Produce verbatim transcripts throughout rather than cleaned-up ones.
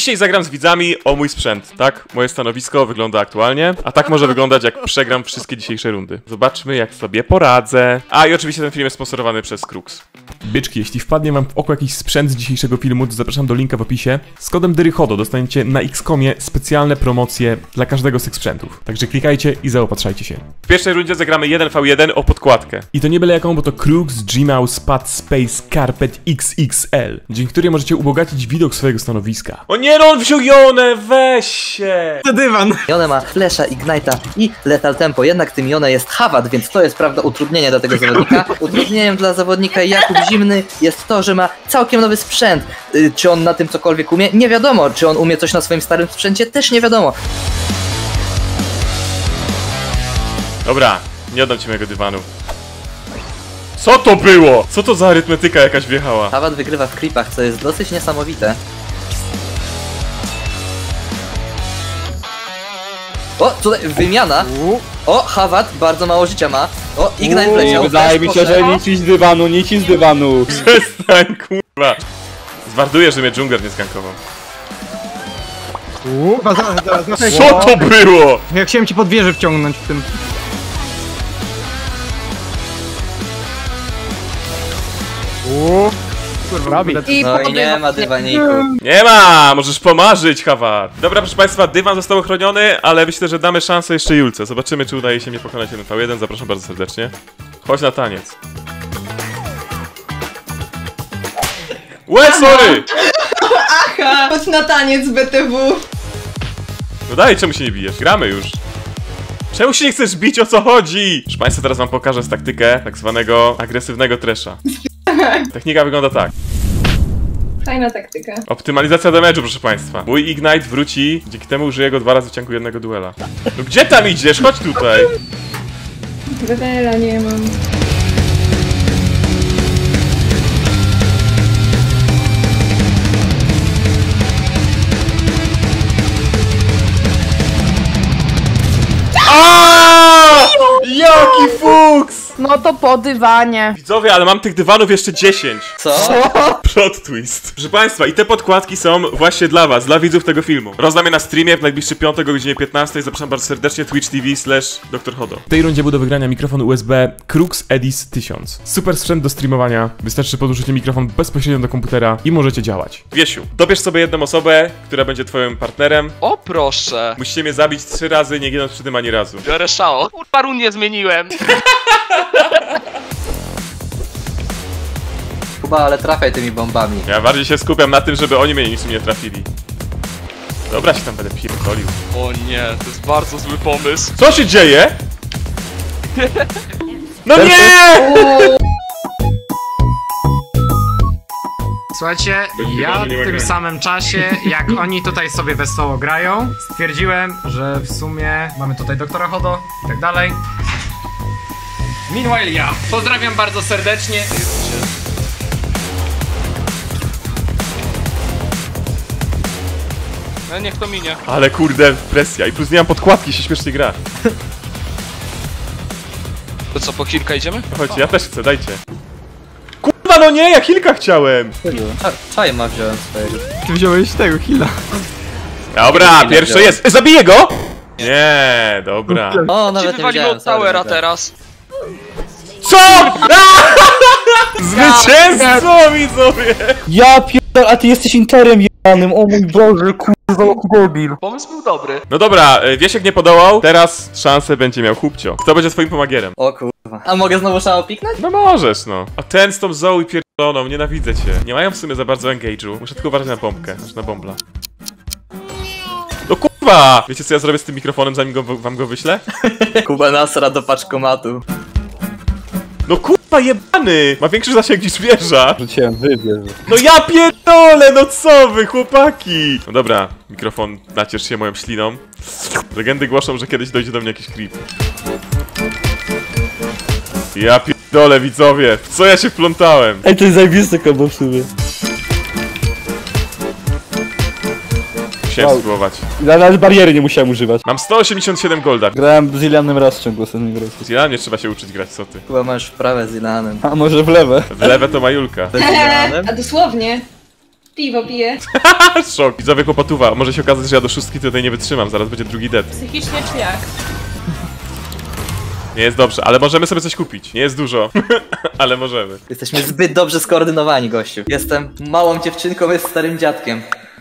Dzisiaj zagram z widzami o mój sprzęt, tak? Moje stanowisko wygląda aktualnie, a tak może wyglądać, jak przegram wszystkie dzisiejsze rundy. Zobaczmy, jak sobie poradzę. A i oczywiście ten film jest sponsorowany przez Crux. Byczki, jeśli wpadnie wam w oko jakiś sprzęt z dzisiejszego filmu, to zapraszam do linka w opisie. Z kodem DYRYCHODO dostaniecie na X komie specjalne promocje dla każdego z tych sprzętów. Także klikajcie i zaopatrzajcie się. W pierwszej rundzie zagramy jeden v jeden o podkładkę. I to nie byle jaką, bo to Crux G-Mouse Pad Space Carpet X X L, dzięki której możecie ubogacić widok swojego stanowiska. O nie, no on wziął Jonę, weź się! To dywan! Jone ma Flesza, Ignite'a i Lethal Tempo, jednak tym Jone jest Hawat, więc to jest prawda utrudnienie dla tego zawodnika. Utrudnieniem dla zawodnika Jakub Zimny jest to, że ma całkiem nowy sprzęt. Yy, czy on na tym cokolwiek umie? Nie wiadomo. Czy on umie coś na swoim starym sprzęcie? Też nie wiadomo. Dobra, nie oddam ci mojego dywanu. Co to było? Co to za arytmetyka jakaś wjechała? Hawat wygrywa w creepach, co jest dosyć niesamowite. O, tutaj wymiana. O, Hawat bardzo mało życia ma. O, Ignite wleciał. Wydaje mi się, że nic z dywanu, nic z dywanu. Przestań, kurwa. Zwarduję, że mnie dżungler nie zgankował. Chyba zaraz, zaraz, zaraz. Co to było? Ja chciałem ci pod wieżę wciągnąć w tym. Uuu. Kurwa, robi. No i nie ma dywaniku. Nie ma! Możesz pomarzyć, Hawat. Dobra, proszę państwa, dywan został ochroniony, ale myślę, że damy szansę jeszcze Julce. Zobaczymy, czy udaje się mnie pokonać jeden v jeden. Zapraszam bardzo serdecznie. Chodź na taniec. Łe, sorry! Aha! Chodź na taniec B T W! No dalej, czemu się nie bijesz? Gramy już. Czemu się nie chcesz bić? O co chodzi? Proszę państwa, teraz wam pokażę z taktykę tak zwanego agresywnego tresha. Technika wygląda tak. Fajna taktyka. Optymalizacja damage'u, proszę państwa. Mój Ignite wróci, dzięki temu użyję go dwa razy w ciągu jednego duela. No gdzie tam idziesz? Chodź tutaj! Rewela nie mam. Aaaa! Jaki fuks! No to po dywanie. Widzowie, ale mam tych dywanów jeszcze dziesięć. Co? Plot twist. Proszę państwa, i te podkładki są właśnie dla was, dla widzów tego filmu. Rozdam je na streamie w najbliższy piątek o godzinie piętnastej. Zapraszam bardzo serdecznie, twitch T V slash doktor Hodo. W tej rundzie był do wygrania mikrofon U S B Crux Edis tysiąc. Super sprzęt do streamowania. Wystarczy podłączyć mikrofon bezpośrednio do komputera i możecie działać. Wiesiu, dobierz sobie jedną osobę, która będzie twoim partnerem. O proszę! Musicie mnie zabić trzy razy, nie ginąć przy tym ani razu. Biorę szao. Kurwa, run nie zmieniłem. Kuba, ale trafiaj tymi bombami. Ja bardziej się skupiam na tym, żeby oni mnie nic nie trafili. Dobra, się tam będę pierdolił. O nie, to jest bardzo zły pomysł. Co się dzieje? No nie! Słuchajcie, ja w tym samym czasie, jak oni tutaj sobie wesoło grają, stwierdziłem, że w sumie mamy tutaj doktora Hodo i tak dalej. Meanwhile ja pozdrawiam bardzo serdecznie. No niech to minie. Ale kurde, presja i plus nie mam podkładki, się śmiesznie gra. To co, po kilka idziemy? Chodźcie, ja też chcę, dajcie. Kurwa, no nie, ja kilka chciałem! Czaj ma wziąłem swojego. Ty wziąłeś tego heala. Dobra, pierwsze jest. Zabiję go! Nie, dobra. O, Ci nawet nie wywalimy wiedziałem. od towera sorry, teraz. Co?! Zwycięzco, widzowie! Ja pierdol, a ty jesteś interem jebanym, o mój Boże, kurwa, debil. Pomysł był dobry. No dobra, Wiesiek nie podołał, teraz szansę będzie miał Chłopcio. Kto będzie twoim pomagierem? O kurwa. A mogę znowu szao piknąć? No możesz, no. A ten z tą Zoe pierdoloną, nienawidzę cię. Nie mają w sumie za bardzo engage'u. Muszę tylko uważać na bombkę, znaczy na bombla. No kurwa! Wiecie co ja zrobię z tym mikrofonem, zanim go, wam go wyślę? Kuba nasra do paczkomatu. No kurwa jebany! Ma większy zasięg niż wieża! Rzuciłem, wybierz. No ja pierdolę, no co wy, chłopaki! No dobra, mikrofon, naciesz się moją śliną. Legendy głoszą, że kiedyś dojdzie do mnie jakiś creep. Ja pierdolę, widzowie! W co ja się wplątałem? Ej, to jest zajebiste kombo w sumie. Musiałem Wow. spróbować. Ja nawet bariery nie musiałem używać. Mam sto osiemdziesiąt siedem golda. Grałem z Ilianem raz w ciągu ostatniego roku. Ja nie trzeba się uczyć grać, co ty? Kuba masz wprawę z Ilanem. A może w lewe? W lewe to Majulka. Z Ilanem? A dosłownie. Piwo piję. Szok. Widzowie kłopotuwa. Może się okazać, że ja do szóstki tutaj nie wytrzymam. Zaraz będzie drugi dead. Psychicznie czy jak? Nie jest dobrze, ale możemy sobie coś kupić. Nie jest dużo, ale możemy. Jesteśmy zbyt dobrze skoordynowani, gościu. Jestem małą dziewczynką, jest starym dziadkiem.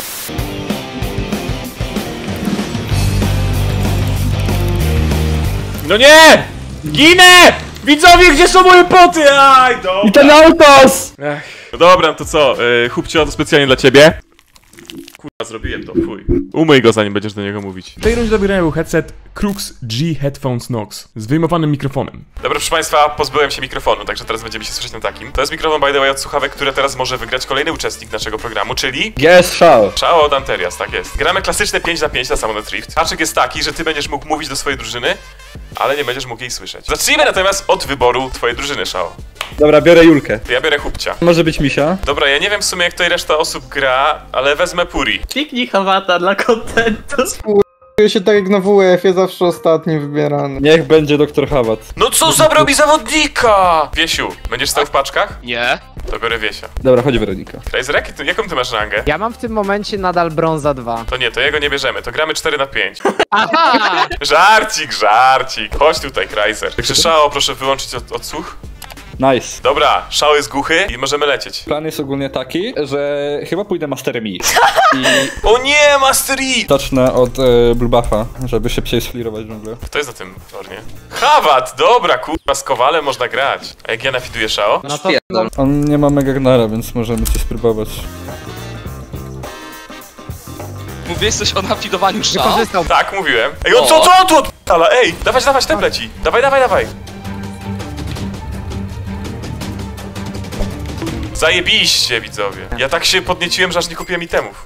No nie! Ginę! Widzowie, gdzie są moje poty? Aj, dobra. I ten autos! Ech. No dobra, to co? Yy, Hubcio, to specjalnie dla ciebie. Kurwa, zrobiłem to, fuj. Umyj go, zanim będziesz do niego mówić. W tej rundzie dobierałem był headset Crux G Headphones Nox z wyjmowanym mikrofonem. Dobra, proszę państwa, pozbyłem się mikrofonu, także teraz będziemy się słyszeć na takim. To jest mikrofon, by the way, od słuchawek, które teraz może wygrać kolejny uczestnik naszego programu, czyli... Yes, Shao. Shao od Anterias, tak jest. Gramy klasyczne pięć na pięć na Summonet Rift. Haczyk jest taki, że ty będziesz mógł mówić do swojej drużyny, ale nie będziesz mógł jej słyszeć. Zacznijmy natomiast od wyboru twojej drużyny, Shao. Dobra, biorę Julkę. Ja biorę Hubcia. Może być Misia. Dobra, ja nie wiem w sumie jak tutaj reszta osób gra, ale wezmę Puri. Kliknij Hawata dla kontentu. Czuję się tak jak na W F-ie, zawsze ostatni wybierany. Niech będzie doktor Hawat. No co zabrał mi zawodnika? Wiesiu, będziesz stał w paczkach? Nie. To biorę Wiesia. Dobra, chodź Weronika. Krajzerek, ty, jaką ty masz rangę? Ja mam w tym momencie nadal brąza dwa. To nie, to jego nie bierzemy, to gramy cztery na pięć. Aha! Żarcik, żarcik. Chodź tutaj, Krajzer. Także Shao, proszę wyłączyć od, odsłuch. Nice. Dobra, Shao jest głuchy i możemy lecieć. Plan jest ogólnie taki, że chyba pójdę Masterem I. I O nie, Master Yi! zacznę od e, Blue Buffa, żeby szybciej sflirować dżunglę. Kto jest na tym tornie? Hawat, dobra, kurwa, z Kowalem można grać. A jak ja nafiduję Shao? No to... Pierdol. On nie ma Megagnara, więc możemy coś spróbować. Mówiłeś coś o nafidowaniu Shao? Wykorzystał. Tak, mówiłem. Ej, on co, co on tu odpala? Ej, dawać, dawać, tem leci. Dawaj, dawaj, dawaj. Zajebiście, widzowie. Ja tak się podnieciłem, że aż nie kupiłem itemów.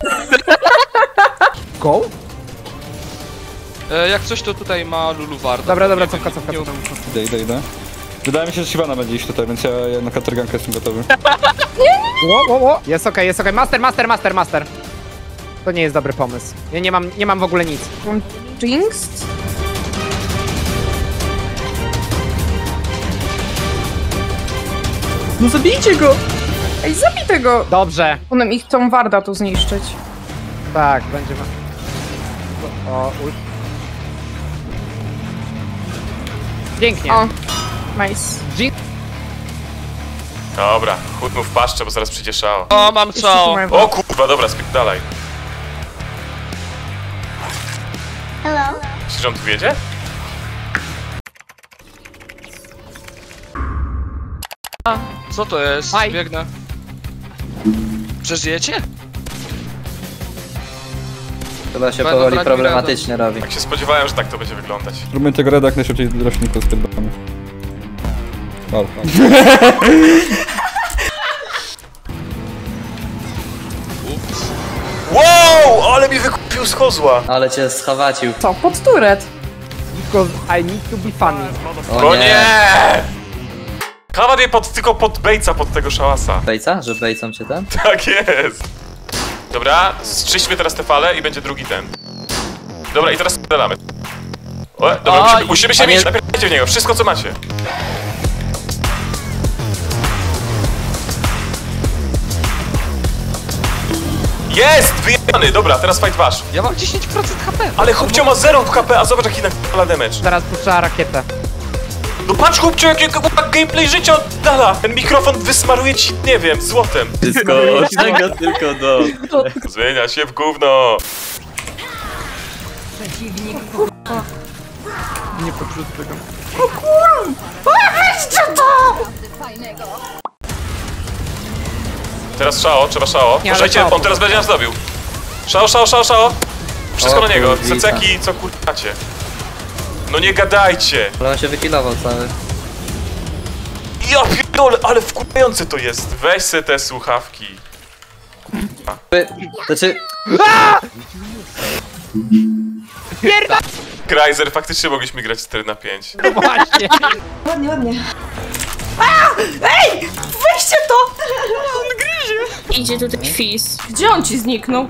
Go? E, jak coś to tutaj ma Lulu Warda. Dobra, dobra, Nie cofka, wiem, cofka, nie- cofka. Idę, idę, idę. Wydaje mi się, że Shyvana będzie iść tutaj, więc ja, ja na katergankę jestem gotowy. Ło, ło, ło. Jest okej, jest okej. Master, master, master, master. To nie jest dobry pomysł. Ja nie mam, nie mam w ogóle nic. Jinxed? No zabijcie go! Ej, zabij tego! Dobrze. One ich chcą Warda tu zniszczyć. Tak, będziemy. O, ult. Pięknie. O, nice. Dobra, chód mu w paszczę, bo zaraz przyjdzie Shao. O, mam Shao. O kurwa, dobra, spierdalaj. Hello. Myślisz, że on tu wiedzie? Co to jest? Aj. Biegnę. Przeżyjecie? Chyba się Będą powoli brać problematycznie robi. Tak się spodziewałem, że tak to będzie wyglądać. Zróbmy tego reda jak najszybciej rośniku spierdolamy. Wow. Ups. Wow, ale mi wykupił z kozła. Ale cię schawacił. Co? Pod turet. Because I need to be funny. O nie! Hawat je pod, tylko pod bejca, pod tego szałasa. Bejca? Że bejcą cię tam? Tak jest. Dobra, zczyśćmy teraz te fale i będzie drugi ten. Dobra, i teraz strzelamy. O, dobra, musimy, musimy się A nie- mieć, napierdajcie w niego, wszystko co macie. Jest! Wyjebany! Dobra, teraz fight wasz. Ja mam dziesięć procent H P. Ale Hubcio ma zero H P, a zobacz jaki na damage. Teraz puszczała rakietę. No patrz Hubcio, jakiego gameplay życia oddala! Ten mikrofon wysmaruje ci, nie wiem, złotem. Wszystko od czego tylko do... Zmienia się w gówno. Nie poczuł tego. Teraz Shao, trzeba Shao. Nie, ale Uważajcie, Shao. on teraz będzie nas dobił. Shao, Shao, Shao, Shao. Wszystko O na niego, kurwica. ceceki, co kurwacie. No nie gadajcie. Ale on się wykilował cały. Ja pierdolę, ale wkurzające to jest. Weź se te słuchawki. By- Znaczy... Krajzer, faktycznie mogliśmy grać cztery na pięć. Właśnie. Ładnie, ładnie. Weźcie to! On gryzie! Idzie tutaj fizz. Gdzie on ci zniknął?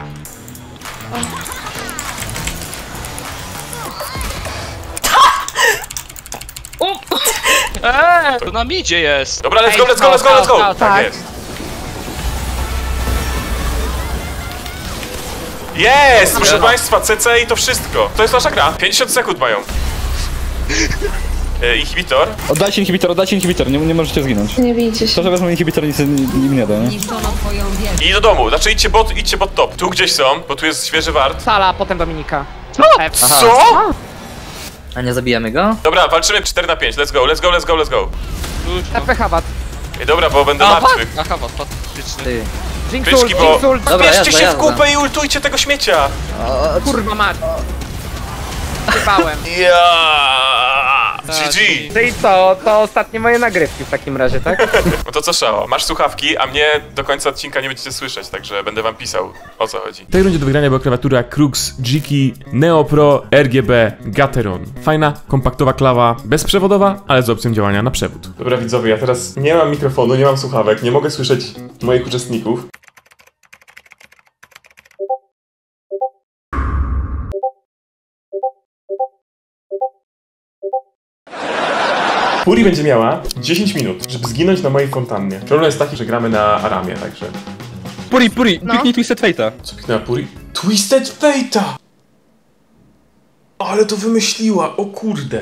Eee, to na midzie jest. Dobra, let's go, let's go, let's go, let's go. Tak, Tak tak. jest. Jest! Proszę państwa, C C i to wszystko. To jest nasza gra. pięćdziesiąt sekund mają. E, inhibitor. Oddajcie inhibitor, oddajcie inhibitor, nie, nie możecie zginąć. Nie bijcie się. To, że wezmą inhibitor, nic im nie da, nie? I do domu. Znaczy idźcie bot, idźcie bot top. Tu gdzieś są, bo tu jest świeży wart. Sala, potem Dominika. Co? A nie zabijamy go? Dobra, walczymy cztery na pięć. Let's go, let's go, let's go, let's go. F P Hawat. Ej, dobra, bo będę A, martwy. Aha, was faktyczny. Ty. Jinxult, Byczki, bo... Jinxult. Dobra, Bierzcie jazda, się w jazda. kupę i ultujcie tego śmiecia. Kurwa mać. Chybałem. Ja. G G. Czyli co, to ostatnie moje nagrywki w takim razie, tak? No to co szao? Masz słuchawki, a mnie do końca odcinka nie będziecie słyszeć, także będę wam pisał, o co chodzi. W tej rundzie do wygrania była klawiatura Krux G-Key Neo Pro R G B Gateron. Fajna, kompaktowa klawa, bezprzewodowa, ale z opcją działania na przewód. Dobra widzowie, ja teraz nie mam mikrofonu, nie mam słuchawek, nie mogę słyszeć moich uczestników. Puri będzie miała dziesięć minut, żeby zginąć na mojej fontannie. Problem jest taki, że gramy na Aramie, także... Puri, Puri, No. piknij Twisted Fate'a. Co kliknęła Puri? Twisted Fate'a! Ale to wymyśliła, o kurde.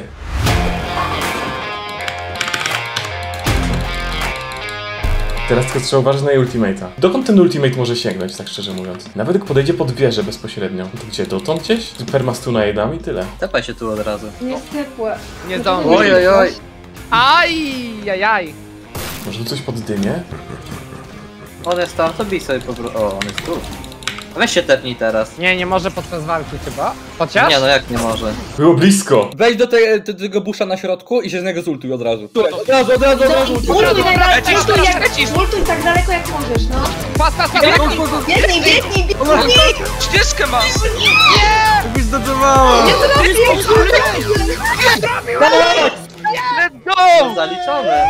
Teraz tylko trzeba uważać na jej ultimate'a. Dokąd ten ultimate może sięgnąć, tak szczerze mówiąc? Nawet jak podejdzie pod wieżę bezpośrednio. To gdzie, dotąd gdzieś? Permastuna jej dam i tyle. Tepaj się tu od razu. Jest ciepłe. Nie zdążę. Oj, oj, oj. Aj, aj, aj. Może tu coś pod dymie? On jest tam, to bij sobie po prostu. O, on jest tu. Weź się tepnij teraz. Nie, nie może podczas walki chyba. Chociaż? Nie no, jak nie może? Było blisko! Wejdź do, te, do tego busza na środku i się z niego zultuj od razu. Od razu, od razu, od razu. Ultuj tak daleko, lecisz, ultuj jak, lecisz. ultuj tak daleko jak możesz, no. Pas, pas, pas, Biegnij, biegnij, biegnij, biegnij! Ścieżkę mam! let's go! Zaliczone.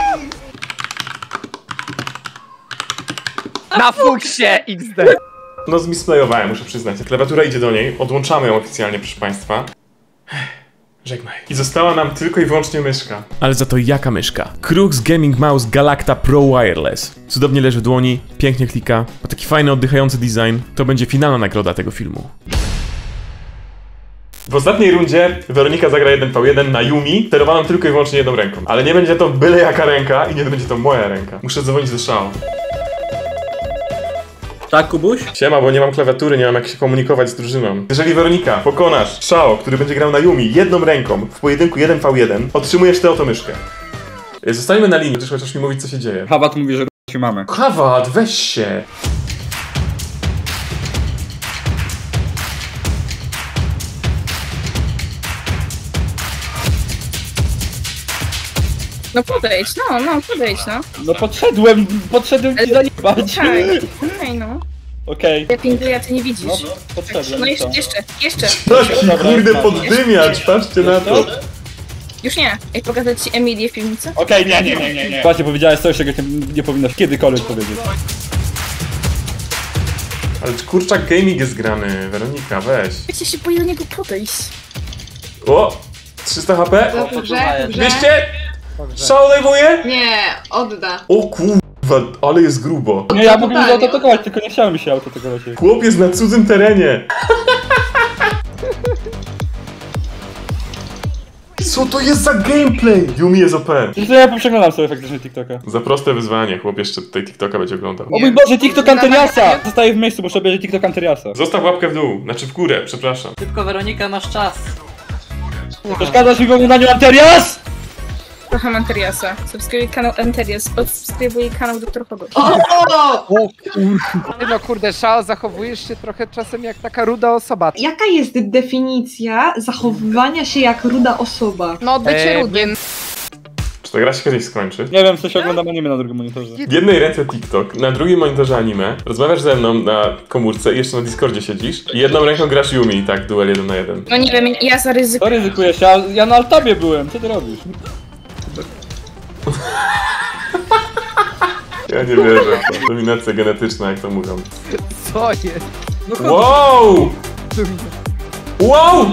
Na fuksie X D. No zmisplayowałem, muszę przyznać. Klawiatura idzie do niej, odłączamy ją oficjalnie, proszę państwa. Żegnaj. I została nam tylko i wyłącznie myszka. Ale za to jaka myszka? Krux Gaming Mouse Galacta Pro Wireless. Cudownie leży w dłoni, pięknie klika, ma taki fajny, oddychający design. To będzie finalna nagroda tego filmu. W ostatniej rundzie Weronika zagra jeden v jeden na Yumi, sterowaną tylko i wyłącznie jedną ręką. Ale nie będzie to byle jaka ręka i nie będzie to moja ręka. Muszę dzwonić do Shao. Tak, Kubuś? Siema, bo nie mam klawiatury, nie mam jak się komunikować z drużyną. Jeżeli Weronika pokonasz Shao, który będzie grał na Yumi jedną ręką w pojedynku jeden v jeden, otrzymujesz tę oto myszkę. Zostańmy na linii, chociaż mi mówić co się dzieje. Hawat mówi, że się mamy. Hawat, weź się! No podejdź, no, no, podejdź, no. No podszedłem, podszedłem ci zajebać. Okej, okej, no. Okej. Ja pinguję, a ty nie widzisz. No, no, podszedłem. No i jeszcze, co? jeszcze, jeszcze. Tak, kurde poddymiacz, patrzcie na to. Już nie. Ej, pokazać ci Emilię w piwnicy? Okej, nie, nie, nie, nie, nie. Właśnie powiedziałeś coś, czego nie, nie powinnaś kiedykolwiek powiedzieć. Ale kurczak gaming jest grany, Weronika, weź. Wiecie się boi do niego podejść. O! trzysta HP? Dobrze, dobrze. dwieście? Shao odejmuje? Nie, odda. O kurwa, ale jest grubo. Nie, ja mógłbym autoatakować, tylko nie chciałem się autoatakować. Chłop jest na cudzym terenie. Co to jest za gameplay? Yumi jest O P. To ja poprzeglądam sobie faktycznie TikToka. Za proste wyzwanie, chłop jeszcze tutaj TikToka będzie oglądał. O mój Boże, TikTok Anteriasa! Zostaję w miejscu, muszę obejrzeć TikTok Anteriasa. Zostaw łapkę w dół, znaczy w górę, przepraszam. Szybko, Weronika, masz czas. Przeszkadzasz mi w oglądaniu Anterias? Kocham Anteriasa. Subskrybuj kanał Anterias. Subskrybuj kanał doktor Hogo. No kurde, Shao, zachowujesz się trochę czasem jak taka ruda osoba. Jaka jest definicja zachowywania się jak ruda osoba? No, bycie Eee, rudym. Czy ta gra się kiedyś skończy? Nie wiem, w sensie oglądam anime na drugim monitorze. W jednej ręce TikTok, na drugim monitorze anime, rozmawiasz ze mną na komórce i jeszcze na Discordzie siedzisz i jedną ręką grasz Yumi, tak, duel jeden na jeden. No nie wiem, ja zaryzykuję. To ryzykujesz, ja, ja na altabie byłem, co ty robisz? Ja nie wierzę w to. Dominacja genetyczna, jak to mówią. Co jest? No Wow! Wow!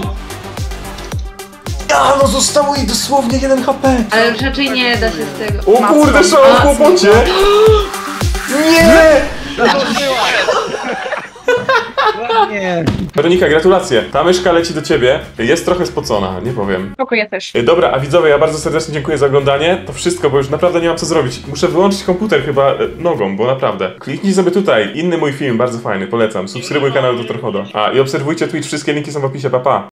Ja, no zostało jej dosłownie jeden H P! Ale raczej nie da się z tego. O kurde, Shao w kłopocie! Nie! Nie. Weronika, gratulacje. Ta myszka leci do ciebie. Jest trochę spocona, nie powiem. Spoko, ja też. E, Dobra, a widzowie, ja bardzo serdecznie dziękuję za oglądanie. To wszystko, bo już naprawdę nie mam co zrobić. Muszę wyłączyć komputer chyba e, nogą, bo naprawdę. Kliknij sobie tutaj. Inny mój film, bardzo fajny, polecam. Subskrybuj kanał doktor Hodo. A i obserwujcie Twitch, wszystkie linki są w opisie, pa pa.